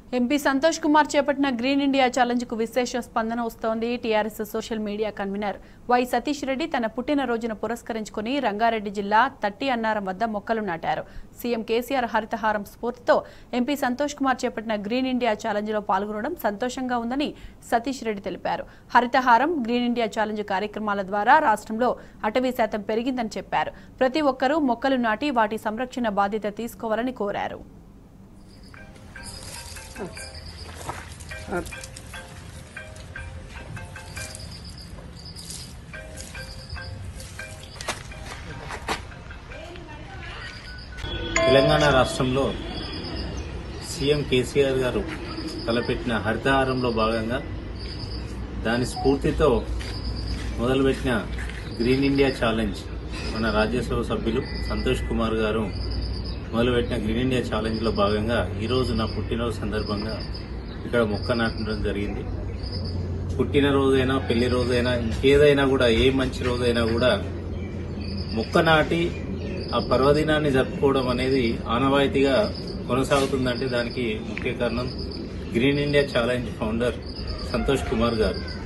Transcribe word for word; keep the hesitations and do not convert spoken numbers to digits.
MP Santosh Kumar చేపట్టిన green India challenge కు విశేష స్పందన వస్తోంది. TRS social media convener Y Satish Reddy తన పుట్టినరోజును పురస్కరించుకుని రంగారెడ్డి జిల్లా తట్టి అన్నారం వద్ద మొక్కలు నాటారు. సీఎం కేసీఆర్ హరితహారం స్ఫూర్తితో ఎంపీ సంతోష్ కుమార్ చేపట్టిన గ్రీన్ ఇండియా ఛాలెంజ్ లో పాల్గొనడం సంతోషంగా ఉందని సతీష్ రెడ్డి తెలిపారు. హరితహారం గ్రీన్ ఇండియా ఛాలెంజ్ కార్యక్రమాల ద్వారా రాష్ట్రంలో అటవీ శాతం పెరిగిందని చెప్పారు. ప్రతి ఒక్కరూ మొక్కలు నాటి వాటి సంరక్షణ బాధ్యత తీసుకోవాలని కోరారు. తెలంగాణ రాష్ట్రంలో సీఎం కేసీఆర్ గారు తలపెట్టిన హరితహారంలో భాగంగా దాని స్ఫూర్తితో మొదలుపెట్టిన గ్రీన్ ఇండియా ఛాలెంజ్ మన రాజ్యసభ సభ్యులు సంతోష్ కుమార్ గారు మొదలుపెట్టిన గ్రీన్ ఇండియా ఛాలెంజ్లో భాగంగా ఈరోజు నా పుట్టినరోజు సందర్భంగా ఇక్కడ మొక్క నాటడం జరిగింది. పుట్టినరోజైనా పెళ్లి రోజైనా ఇంకేదైనా కూడా ఏ మంచి రోజైనా కూడా మొక్క నాటి ఆ పర్వదినాన్ని జరుపుకోవడం అనేది ఆనవాయితీగా కొనసాగుతుందంటే దానికి ముఖ్య కారణం green India challenge founder Santosh Kumar గారు.